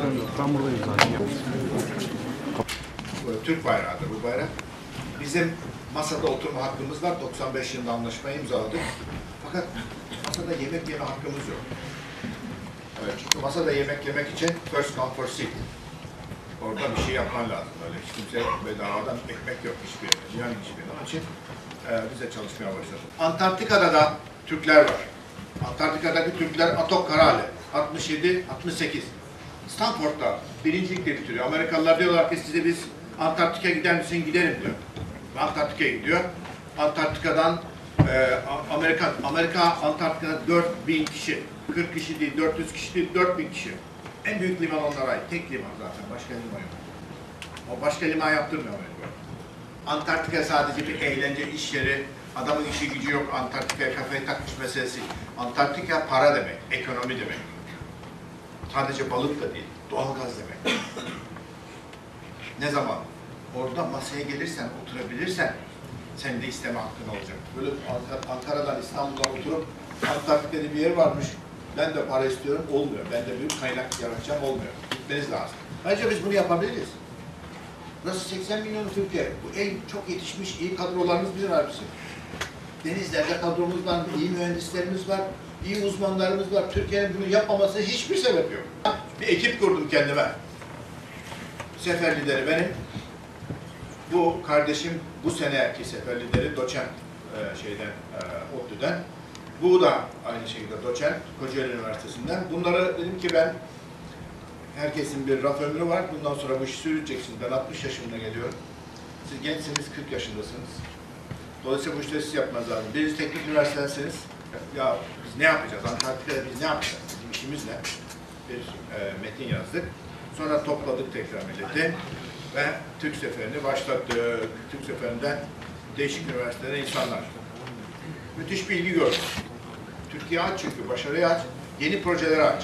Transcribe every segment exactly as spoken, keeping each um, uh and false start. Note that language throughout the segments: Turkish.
Ben buradayım zaten. Türk bayrağıdır bu bayrak. Bizim masada oturma hakkımız var. doksan beş yılında anlaşmayı imzaladık. Fakat masada yemek yeme hakkımız yok. Evet, çünkü masada yemek yemek için first come first seat. Orada bir şey yapman lazım. Öyle hiç kimse bedavadan ekmek yok hiçbir yerde. Dünyanın hiçbir yerde. Onun için e, biz de çalışmaya başladık. Antarktika'da da Türkler var. Antarktika'daki Türkler Atok Karale. altmış yedi altmış sekiz. Stanford'da birincilikle bitiriyor. Amerikalılar diyorlar ki size biz Antarktika'ya gider misin? Giderim diyor. Antarktika'ya gidiyor. Antarktika'dan e, Amerika, Amerika Antarktika'da dört bin kişi. kırk kişi değil, dört yüz kişi değil, dört bin kişi. En büyük liman onlara ait. Tek liman zaten. Başka liman yok. O başka liman yaptırmıyor Amerika. Antarktika sadece bir eğlence iş yeri. Adamın işi gücü yok. Antarktika'ya kafayı takmış meselesi. Antarktika para demek. Ekonomi demek. Sadece balık da değil. Doğalgaz demek. Ne zaman orada masaya gelirsen, oturabilirsen senin de isteme hakkın olacak. Böyle Ankara'dan İstanbul'dan oturup Antarktika'da bir yer varmış. Ben de para istiyorum. Olmuyor. Ben de büyük kaynak yaratacağım. Olmuyor. Gitmeniz lazım. Bence biz bunu yapabiliriz. Burası seksen milyon Türkiye. Bu en çok yetişmiş iyi kadrolarımız bizim hepsi. Denizlerde kadromuz var, iyi mühendislerimiz var, iyi uzmanlarımız var. Türkiye'nin bunu yapmaması hiçbir sebep yok. Bir ekip kurdum kendime. Sefer lideri benim. Bu kardeşim bu seneki sefer lideri doçent e, şeyden, e, ODTÜ'den. Bu da aynı şekilde doçent Kocaeli Üniversitesi'nden. Bunlara dedim ki ben, herkesin bir raf ömrü var. Bundan sonra bu işi sürdüreceksiniz. Ben altmış yaşımda geliyorum. Siz gençsiniz, kırk yaşındasınız. Dolayısıyla bu işleri siz yapmanız lazım. Biriniz teknik üniversitedensiniz. Ya biz ne yapacağız? Antarktika'da biz ne yapacağız? Bizim işimiz ne? Bir e, metin yazdık. Sonra topladık tekrar milleti ve Türk seferini başlattık. Türk seferinden değişik üniversitelere insanlar. Müthiş bir ilgi gördük. Türkiye aç çünkü, başarıya aç, yeni projeleri aç.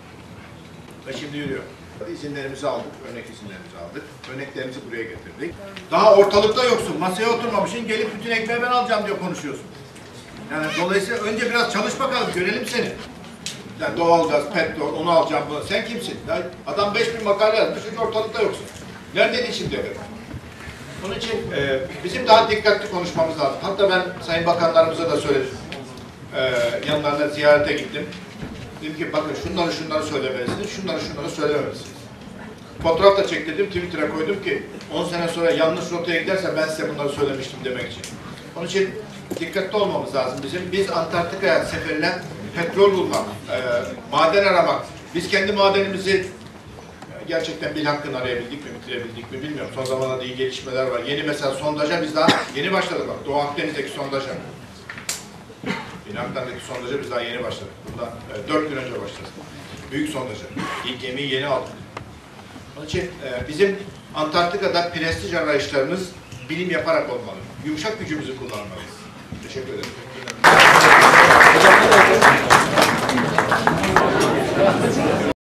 Ve şimdi yürüyor. İzinlerimizi aldık, örnek izinlerimizi aldık. Örneklerimizi buraya getirdik. Daha ortalıkta yoksun, masaya oturmamışsın, gelip bütün ekmeği ben alacağım diyor konuşuyorsun. Yani dolayısıyla önce biraz çalış bakalım, görelim seni. Yani doğalgaz, petrol, onu alacağım bunu. Sen kimsin? Ya adam beş bin makale yazmış, hiç ortalıkta yoksun. Neredeydin şimdi? Onun için e, bizim daha dikkatli konuşmamız lazım. Hatta ben Sayın Bakanlarımıza da söyledim. E, yanlarına ziyarete gittim. Dedim ki bakın şunları şunları söylemelisiniz, şunları şunları söylemelisiniz. Fotoğraf da çektirdim, Twitter'a koydum ki on sene sonra yanlış rotaya giderse ben size bunları söylemiştim demek için. Onun için dikkatli olmamız lazım bizim. Biz Antarktika'ya seferine petrol bulmak, e, maden aramak, biz kendi madenimizi gerçekten bil hakkını arayabildik mi, bitirebildik mi bilmiyorum. Son zamanlarda iyi gelişmeler var. Yeni mesela sondaja biz daha yeni başladık bak. Doğu Akdeniz'deki sondaja. Binaklar'daki sondaja biz daha yeni başladık. Bundan e, dört gün önce başladık. Büyük sondaja. İlk gemiyi yeni aldık. Onun için e, bizim Antarktika'da prestij arayışlarımız bilim yaparak olmalı. Yumuşak gücümüzü kullanmalıyız. Teşekkür ederim.